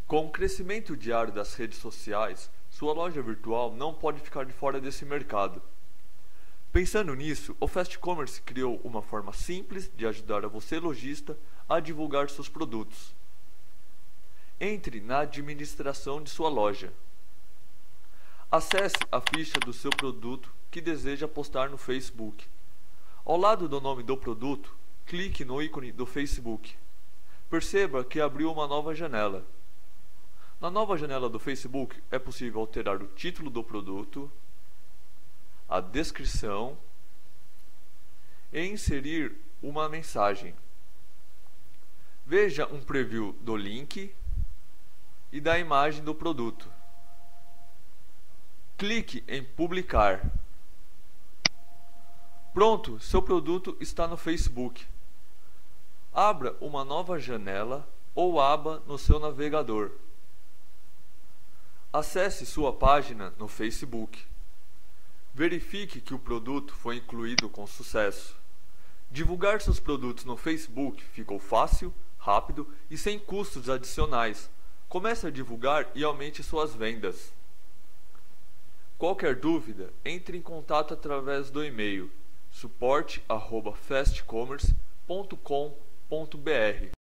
Com o crescimento diário das redes sociais, sua loja virtual não pode ficar de fora desse mercado. Pensando nisso, o Fast Commerce criou uma forma simples de ajudar a você, lojista, a divulgar seus produtos. Entre na administração de sua loja. Acesse a ficha do seu produto que deseja postar no Facebook. Ao lado do nome do produto, clique no ícone do Facebook. Perceba que abriu uma nova janela. Na nova janela do Facebook é possível alterar o título do produto, a descrição e inserir uma mensagem. Veja um preview do link e da imagem do produto. Clique em publicar. Pronto, seu produto está no Facebook. Abra uma nova janela ou aba no seu navegador. Acesse sua página no Facebook. Verifique que o produto foi incluído com sucesso. Divulgar seus produtos no Facebook ficou fácil, rápido e sem custos adicionais. Comece a divulgar e aumente suas vendas. Qualquer dúvida, entre em contato através do e-mail suporte@fastcommerce.com.br.